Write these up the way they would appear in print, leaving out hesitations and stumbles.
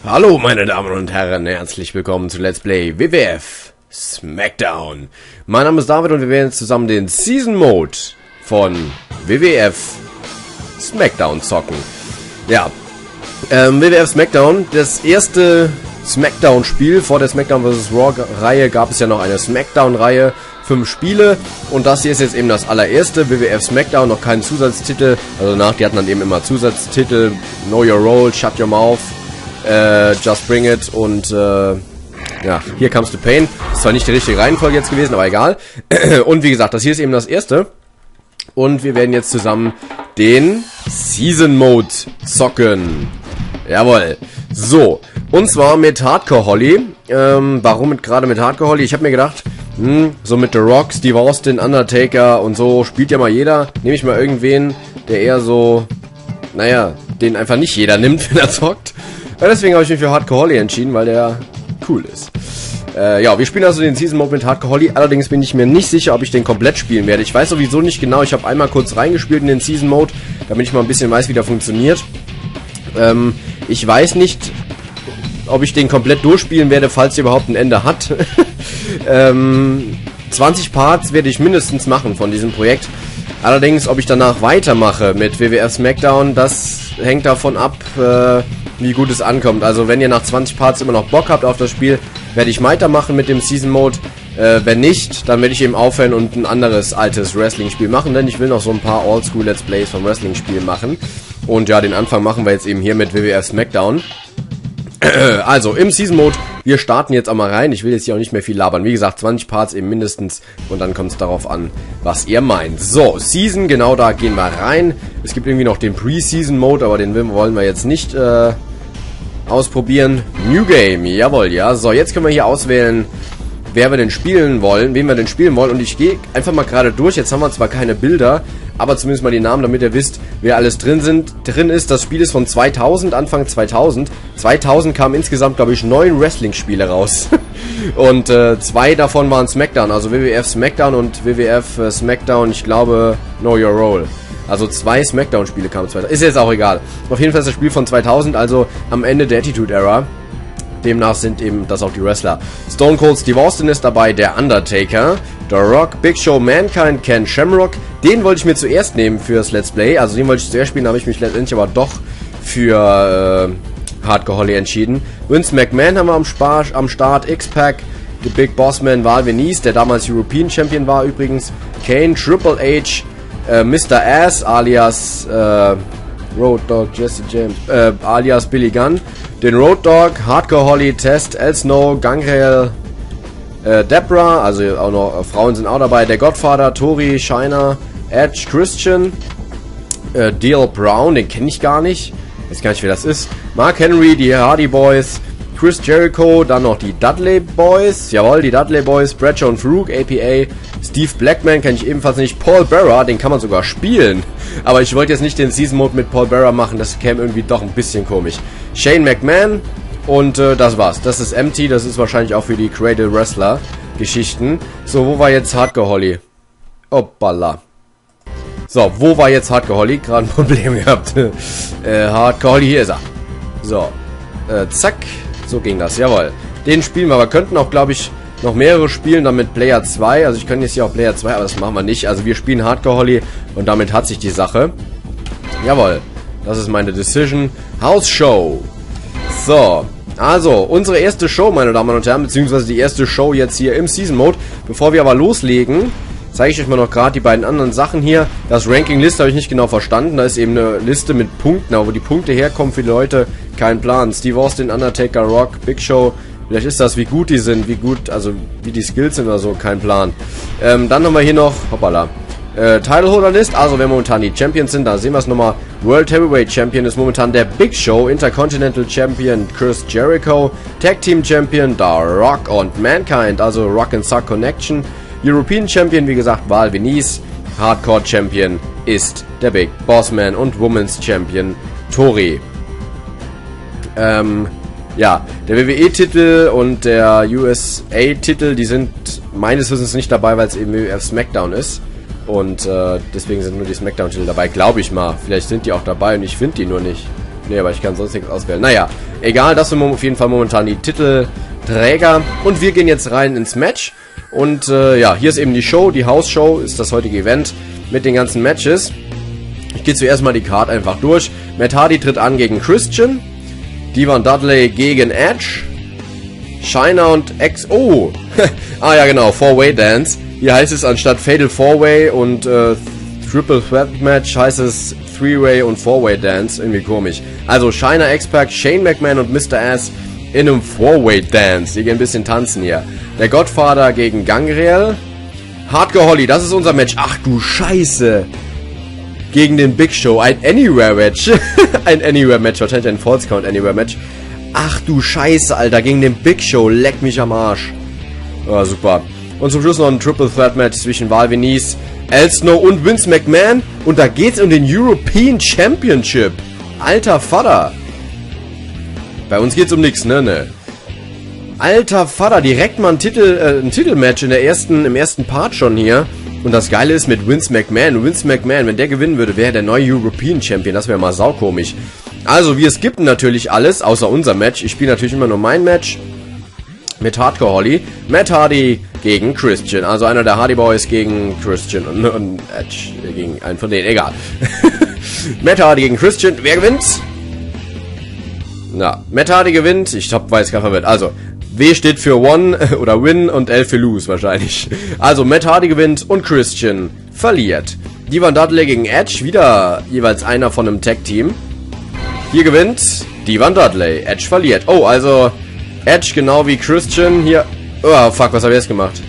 Hallo meine Damen und Herren, herzlich willkommen zu Let's Play WWF Smackdown. Mein Name ist David und wir werden jetzt zusammen den Season Mode von WWF Smackdown zocken. Ja, WWF Smackdown, das erste Smackdown-Spiel. Vor der Smackdown vs. Raw-Reihe gab es ja noch eine Smackdown-Reihe, 5 Spiele. Und das hier ist jetzt eben das allererste, WWF Smackdown, noch keinen Zusatztitel. Also die hatten dann eben immer Zusatztitel, Know Your Role, Shut Your Mouth, Just Bring It und ja, Here Comes the Pain. Ist zwar nicht die richtige Reihenfolge jetzt gewesen, aber egal. Und wie gesagt, das hier ist eben das erste. Und wir werden jetzt zusammen den Season Mode zocken. Jawohl. So, und zwar mit Hardcore Holly. Warum gerade mit Hardcore Holly? Ich habe mir gedacht, so mit The Rock, Steve Austin, Undertaker und so spielt ja mal jeder. Nehme ich mal irgendwen, der eher so, naja, den einfach nicht jeder nimmt, wenn er zockt. Ja, deswegen habe ich mich für Hardcore Holly entschieden, weil der cool ist. Ja, wir spielen also den Season Mode mit Hardcore Holly. Allerdings bin ich mir nicht sicher, ob ich den komplett spielen werde. Ich weiß sowieso nicht genau. Ich habe einmal kurz reingespielt in den Season Mode, damit ich mal ein bisschen weiß, wie der funktioniert. Ich weiß nicht, ob ich den komplett durchspielen werde, falls er überhaupt ein Ende hat. 20 Parts werde ich mindestens machen von diesem Projekt. Allerdings, ob ich danach weitermache mit WWF Smackdown, das hängt davon ab, wie gut es ankommt. Also wenn ihr nach 20 Parts immer noch Bock habt auf das Spiel, werde ich weitermachen mit dem Season Mode. Wenn nicht, dann werde ich eben aufhören und ein anderes altes Wrestling-Spiel machen, denn ich will noch so ein paar Oldschool Let's Plays vom Wrestling-Spiel machen. Und ja, den Anfang machen wir jetzt eben hier mit WWF Smackdown. Also, im Season Mode, wir starten jetzt auch mal rein. Ich will jetzt hier auch nicht mehr viel labern. Wie gesagt, 20 Parts eben mindestens. Und dann kommt es darauf an, was ihr meint. So, Season, genau da gehen wir rein. Es gibt irgendwie noch den Pre-Season Mode, aber den wollen wir jetzt nicht ausprobieren. New Game, jawohl, ja. So, jetzt können wir hier auswählen, wen wir denn spielen wollen. Und ich gehe einfach mal gerade durch. Jetzt haben wir zwar keine Bilder, aber zumindest mal die Namen, damit ihr wisst, wer alles drin ist. Das Spiel ist von 2000, Anfang 2000. 2000 kamen insgesamt, glaube ich, 9 Wrestling-Spiele raus. Und 2 davon waren Smackdown, also WWF Smackdown und WWF Smackdown, ich glaube, Know Your Role. Also 2 Smackdown-Spiele kamen 2000. Ist jetzt auch egal. Auf jeden Fall ist das Spiel von 2000, also am Ende der Attitude-Era. Demnach sind eben das auch die Wrestler. Stone Cold Steve Austin ist dabei, der Undertaker, The Rock, Big Show, Mankind, Ken Shamrock. Den wollte ich mir zuerst nehmen fürs Let's Play. Also den wollte ich zuerst spielen, habe ich mich letztendlich aber doch für Hardcore Holly entschieden. Vince McMahon haben wir am Start, X-Pac, The Big Boss Man, Val Venis, der damals European Champion war übrigens. Kane, Triple H, Mr. Ass alias Road Dogg, Jesse James, alias Billy Gunn. Den Road Dogg, Hardcore Holly, Test, El Snow, Gangrel, Debra, also auch noch Frauen sind auch dabei. Der Godfather, Tori, Shiner, Edge, Christian, D.L. Brown, den kenne ich gar nicht. Weiß gar nicht, wer das ist. Mark Henry, die Hardy Boys, Chris Jericho, dann noch die Dudley Boys, jawohl, die Dudley Boys, Bradshaw und Farouk, APA, Steve Blackman kenne ich ebenfalls nicht, Paul Bearer, den kann man sogar spielen. Aber ich wollte jetzt nicht den Season Mode mit Paul Bearer machen, das käme irgendwie doch ein bisschen komisch. Shane McMahon und das war's. Das ist empty, das ist wahrscheinlich auch für die Cradle Wrestler Geschichten. So, wo war jetzt Hardcore Holly? Hoppala. So, wo war jetzt Hardcore Holly? Gerade ein Problem gehabt. Hardcore Holly, hier ist er. So, zack. So ging das, jawohl. Den spielen wir, aber könnten auch, glaube ich, noch mehrere spielen, dann mit Player 2. Also ich könnte jetzt hier auch Player 2, aber das machen wir nicht. Also wir spielen Hardcore Holly und damit hat sich die Sache. Jawohl, das ist meine Decision. House Show. So, also unsere erste Show, meine Damen und Herren, beziehungsweise die erste Show jetzt hier im Season Mode. Bevor wir aber loslegen, zeige ich euch mal noch gerade die beiden anderen Sachen hier. Das Ranking-Liste habe ich nicht genau verstanden. Da ist eben eine Liste mit Punkten, aber wo die Punkte herkommen für die Leute, kein Plan. Steve Austin, Undertaker, Rock, Big Show. Vielleicht ist das, wie gut die sind, also wie die Skills sind oder so, kein Plan. Dann haben wir hier noch, hoppala, Titleholder-List, also wer momentan die Champions sind, da sehen wir es nochmal. World Heavyweight Champion ist momentan der Big Show, Intercontinental Champion Chris Jericho, Tag Team Champion The Rock und Mankind, also Rock and Sock Connection. European Champion, wie gesagt, Val Venis. Hardcore Champion ist der Big Boss Man und Women's Champion Tori. Ja, der WWE-Titel und der USA-Titel, die sind meines Wissens nicht dabei, weil es eben WWF Smackdown ist. Und deswegen sind nur die Smackdown-Titel dabei, glaube ich mal. Vielleicht sind die auch dabei und ich finde die nur nicht. Ne, aber ich kann sonst nichts auswählen. Naja, egal, das sind auf jeden Fall momentan die Titelträger. Und wir gehen jetzt rein ins Match. Und ja, hier ist eben die Show, die House-Show ist das heutige Event mit den ganzen Matches. Ich gehe zuerst mal die Card einfach durch. Matt Hardy tritt an gegen Christian. Devon Dudley gegen Edge. Chyna und X... Oh! Ah ja genau, 4-Way Dance. Hier heißt es anstatt Fatal 4-Way und Triple Threat Match heißt es 3-Way und 4-Way Dance. Irgendwie komisch. Also Chyna, X-Pac, Shane McMahon und Mr. Ass in einem 4-Way Dance. Die gehen ein bisschen tanzen hier. Der Godfather gegen Gangrel. Hardcore Holly, das ist unser Match. Ach du Scheiße. Gegen den Big Show. Ein Anywhere Match. Ein Anywhere Match. Wahrscheinlich ein False Count Anywhere Match. Ach du Scheiße, Alter. Gegen den Big Show. Leck mich am Arsch. Oh, super. Und zum Schluss noch ein Triple Threat Match zwischen Val Venis, El Snow und Vince McMahon. Und da geht's um den European Championship. Alter Vater. Bei uns geht's um nichts, ne? Alter Vater. Direkt mal ein Titelmatch im ersten Part schon hier. Und das Geile ist mit Vince McMahon. Vince McMahon, wenn der gewinnen würde, wäre der neue European Champion. Das wäre mal saukomisch. Also, wir skippen natürlich alles, außer unser Match. Ich spiele natürlich immer nur mein Match. Mit Hardcore Holly. Matt Hardy gegen Christian. Also einer der Hardy Boys gegen Christian. Und Edge gegen einen von denen. Egal. Matt Hardy gegen Christian. Wer gewinnt? Na, Matt Hardy gewinnt. Ich weiß gar nicht verwirrt. Also, W steht für One oder Win und L für Lose wahrscheinlich. Also Matt Hardy gewinnt und Christian verliert. Devon Dudley gegen Edge, wieder jeweils einer von einem Tag-Team. Hier gewinnt Devon Dudley, Edge verliert. Oh, also Edge genau wie Christian hier... Oh, fuck, was habe ich jetzt gemacht?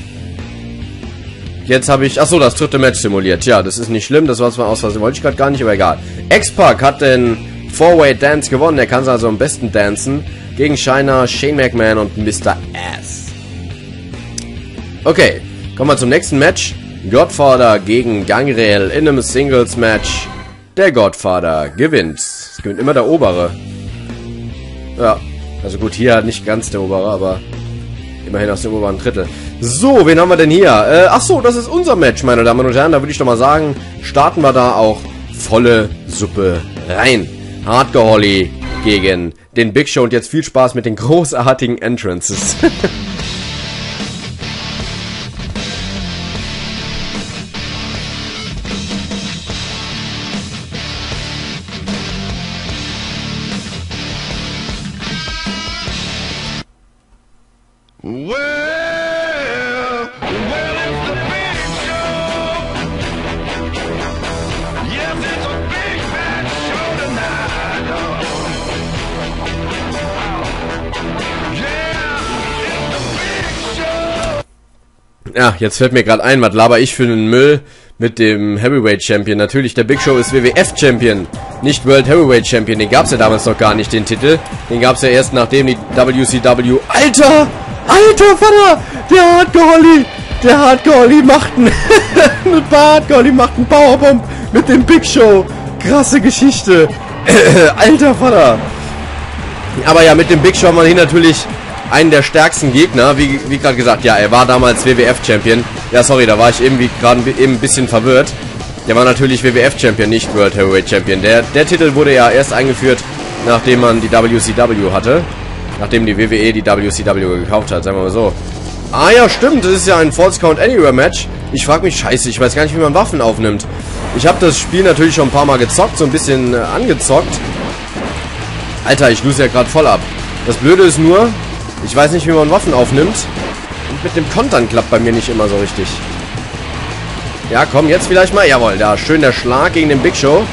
Jetzt habe ich... Achso, das dritte Match simuliert. Ja, das ist nicht schlimm, das war zwar aus Versehen, wollte ich gerade gar nicht, aber egal. X-Pac hat den 4-Way Dance gewonnen, der kann also am besten dancen. Gegen Chyna, Shane McMahon und Mr. Ass. Okay, kommen wir zum nächsten Match. Godfather gegen Gangrel in einem Singles-Match. Der Godfather gewinnt. Es gewinnt immer der Obere. Ja, also gut, hier nicht ganz der Obere, aber immerhin aus dem oberen Drittel. So, wen haben wir denn hier? Achso, das ist unser Match, meine Damen und Herren. Da würde ich doch mal sagen, starten wir da auch volle Suppe rein. Hardcore Holly gegen den Big Show und jetzt viel Spaß mit den großartigen Entrances. Ja, jetzt fällt mir gerade ein, was laber ich für einen Müll mit dem Heavyweight Champion. Natürlich, der Big Show ist WWF Champion, nicht World Heavyweight Champion. Den gab es ja damals noch gar nicht, den Titel. Den gab es ja erst, nachdem die WCW... Alter! Alter, Vater! Der Hardcore Holly macht einen Powerbomb mit dem Big Show. Krasse Geschichte. Alter, Vater! Aber ja, mit dem Big Show haben wir hier natürlich... einen der stärksten Gegner, wie gerade gesagt, ja, er war damals WWF-Champion. Ja, sorry, da war ich eben gerade ein bisschen verwirrt. Der war natürlich WWF-Champion, nicht World Heavyweight Champion. Der Titel wurde ja erst eingeführt, nachdem man die WCW hatte. Nachdem die WWE die WCW gekauft hat, sagen wir mal so. Ah ja, stimmt, das ist ja ein False Count Anywhere Match. Ich frage mich, scheiße, ich weiß gar nicht, wie man Waffen aufnimmt. Ich habe das Spiel natürlich schon ein paar Mal gezockt, so ein bisschen angezockt. Alter, ich lose ja gerade voll ab. Das Blöde ist nur... ich weiß nicht, wie man Waffen aufnimmt. Und mit dem Kontern klappt bei mir nicht immer so richtig. Ja, komm, jetzt vielleicht mal. Jawohl, da schön der Schlag gegen den Big Show.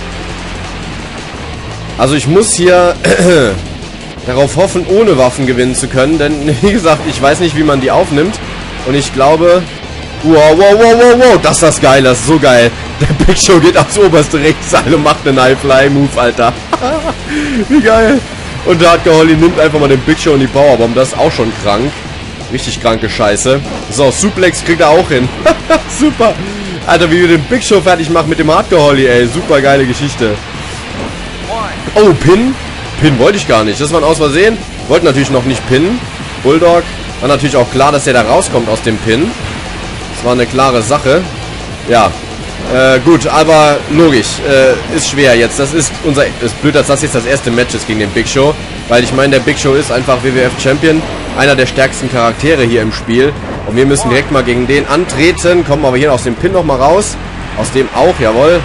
Also ich muss hier darauf hoffen, ohne Waffen gewinnen zu können. Denn, wie gesagt, ich weiß nicht, wie man die aufnimmt. Und ich glaube... Wow. Das ist das geil, das ist so geil. Der Big Show geht aufs oberste Rechtsseil und macht einen High-Fly-Move, Alter. Wie geil. Und der Hardcore Holly nimmt einfach mal den Big Show und die Powerbomb. Das ist auch schon krank. Richtig kranke Scheiße. So, Suplex kriegt er auch hin. Super. Alter, wie wir den Big Show fertig machen mit dem Hardcore Holly, ey. Super geile Geschichte. Oh, Pin. Pin wollte ich gar nicht. Das war ein Aus Versehen. Wollte natürlich noch nicht pinnen. Bulldog. War natürlich auch klar, dass der da rauskommt aus dem Pin. Das war eine klare Sache. Ja. Gut, aber logisch, ist schwer jetzt. Das ist blöd, dass das jetzt das erste Match ist gegen den Big Show. Weil ich meine, der Big Show ist einfach WWF Champion. Einer der stärksten Charaktere hier im Spiel. Und wir müssen direkt mal gegen den antreten. Kommen aber hier aus dem Pin nochmal raus. Aus dem auch, jawohl.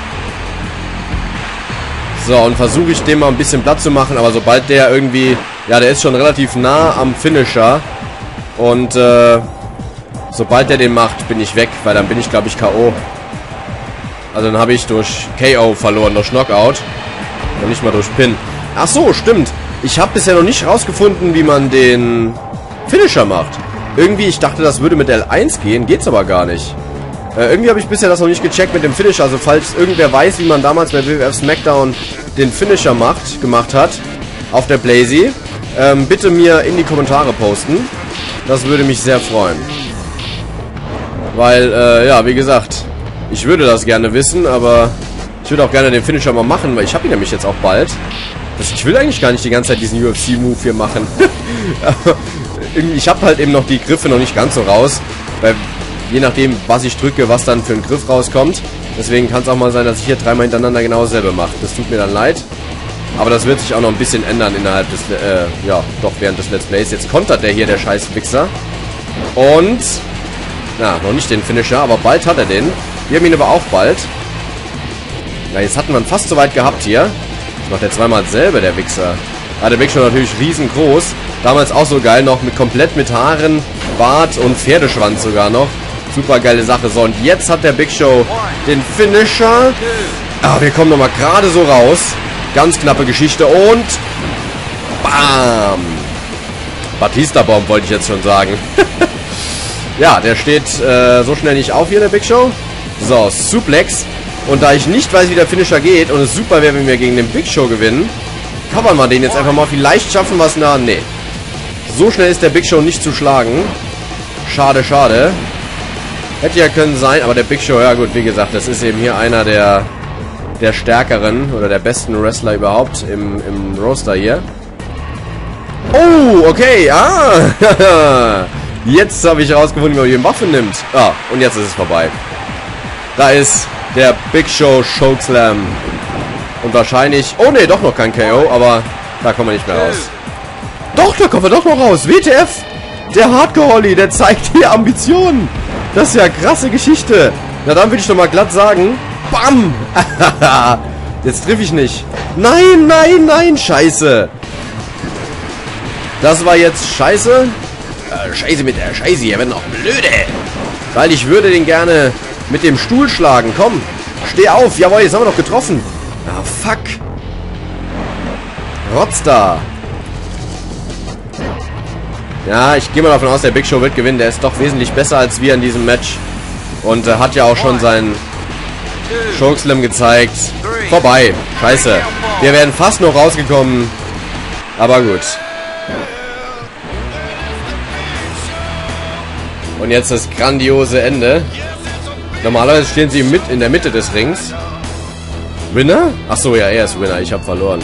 So, und versuche ich dem mal ein bisschen Platz zu machen. Aber sobald der irgendwie... Ja, der ist schon relativ nah am Finisher. Und sobald der den macht, bin ich weg. Weil dann bin ich, glaube ich, K.O. Also dann habe ich durch KO verloren, durch Knockout. Und nicht mal durch Pin. Ach so, stimmt. Ich habe bisher noch nicht rausgefunden, wie man den Finisher macht. Irgendwie, ich dachte, das würde mit L1 gehen. Geht's aber gar nicht. Irgendwie habe ich bisher das noch nicht gecheckt mit dem Finisher. Also falls irgendwer weiß, wie man damals bei WWF SmackDown den Finisher gemacht hat, auf der Blazy, bitte mir in die Kommentare posten. Das würde mich sehr freuen. Weil, ja, wie gesagt... Ich würde das gerne wissen, aber ich würde auch gerne den Finisher mal machen, weil ich habe ihn nämlich jetzt auch bald. Ich will eigentlich gar nicht die ganze Zeit diesen UFC-Move hier machen. Ich habe halt eben noch die Griffe noch nicht ganz so raus, weil je nachdem, was ich drücke, was dann für ein Griff rauskommt. Deswegen kann es auch mal sein, dass ich hier dreimal hintereinander genau dasselbe mache. Das tut mir dann leid. Aber das wird sich auch noch ein bisschen ändern innerhalb des, ja, doch während des Let's Plays. Jetzt kontert der hier, der scheiß Wichser. Und, na, noch nicht den Finisher, aber bald hat er den. Wir haben ihn aber auch bald. Na, jetzt hatten wir ihn fast so weit gehabt hier. Jetzt macht er zweimal dasselbe, der Wichser. Ah, der Big Show natürlich riesengroß. Damals auch so geil, noch komplett mit Haaren, Bart und Pferdeschwanz sogar noch. Super geile Sache. So, und jetzt hat der Big Show den Finisher. Ah, wir kommen nochmal gerade so raus. Ganz knappe Geschichte und... Bam! Batista-Bomb wollte ich jetzt schon sagen. Ja, der steht so schnell nicht auf hier, der Big Show. So, Suplex. Und da ich nicht weiß, wie der Finisher geht und es super wäre, wenn wir gegen den Big Show gewinnen, covern wir den jetzt einfach mal. Vielleicht schaffen wir es nah. Nee. So schnell ist der Big Show nicht zu schlagen. Schade, schade. Hätte ja können sein, aber der Big Show, ja gut, wie gesagt, das ist eben hier einer der stärkeren oder der besten Wrestler überhaupt im Roster hier. Oh, okay, Jetzt habe ich herausgefunden, wie man die Waffe nimmt. Ah, und jetzt ist es vorbei. Da ist der Big Show Chokeslam. Und wahrscheinlich... Oh ne, doch noch kein KO, aber da kommen wir nicht mehr raus. Doch, da kommen wir doch noch raus. WTF! Der Hardcore-Holly, der zeigt hier Ambitionen. Das ist ja krasse Geschichte. Na dann würde ich doch mal glatt sagen... Bam! Jetzt treffe ich nicht. Nein, nein, nein, scheiße. Das war jetzt scheiße. Scheiße mit der Scheiße, hier werden auch blöde. Weil ich würde den gerne mit dem Stuhl schlagen. Komm, steh auf. Jawohl, jetzt haben wir doch getroffen. Ah, fuck. Rotz da. Ja, ich gehe mal davon aus, der Big Show wird gewinnen. Der ist doch wesentlich besser als wir in diesem Match. Und hat ja auch schon seinen Chokeslam gezeigt. Vorbei. Scheiße. Wir wären fast noch rausgekommen. Aber gut. Und jetzt das grandiose Ende. Normalerweise stehen sie in der Mitte des Rings. Winner? Achso, ja, er ist Winner. Ich habe verloren.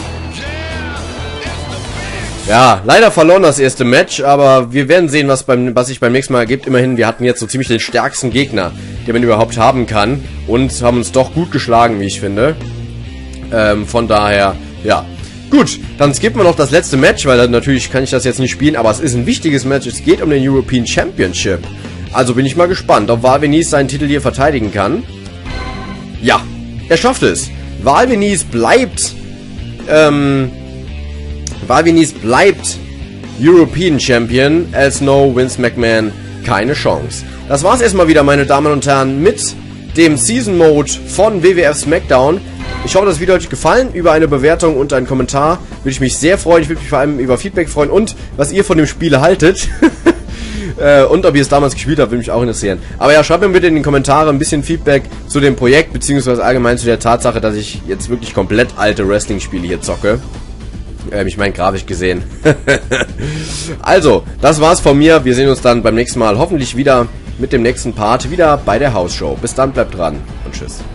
Ja, leider verloren das erste Match, aber wir werden sehen, was sich beim nächsten Mal ergibt. Immerhin, wir hatten jetzt so ziemlich den stärksten Gegner, den man überhaupt haben kann. Und haben uns doch gut geschlagen, wie ich finde. Von daher, ja. Gut, dann skippen wir noch das letzte Match, weil dann natürlich kann ich das jetzt nicht spielen, aber es ist ein wichtiges Match. Es geht um den European Championship. Also bin ich mal gespannt, ob Val Venis seinen Titel hier verteidigen kann. Ja, er schafft es. Val Venis bleibt European Champion. Als no Vince McMahon keine Chance. Das war's erstmal wieder, meine Damen und Herren, mit dem Season Mode von WWF SmackDown. Ich hoffe, das Video hat euch gefallen. Über eine Bewertung und einen Kommentar würde ich mich sehr freuen. Ich würde mich vor allem über Feedback freuen und was ihr von dem Spiel haltet. Und ob ihr es damals gespielt habt, würde mich auch interessieren. Aber ja, schreibt mir bitte in den Kommentaren ein bisschen Feedback zu dem Projekt, beziehungsweise allgemein zu der Tatsache, dass ich jetzt wirklich komplett alte Wrestling-Spiele hier zocke. Ich meine, grafisch gesehen. Also, das war's von mir. Wir sehen uns dann beim nächsten Mal hoffentlich wieder mit dem nächsten Part, wieder bei der Hausshow. Bis dann, bleibt dran und tschüss.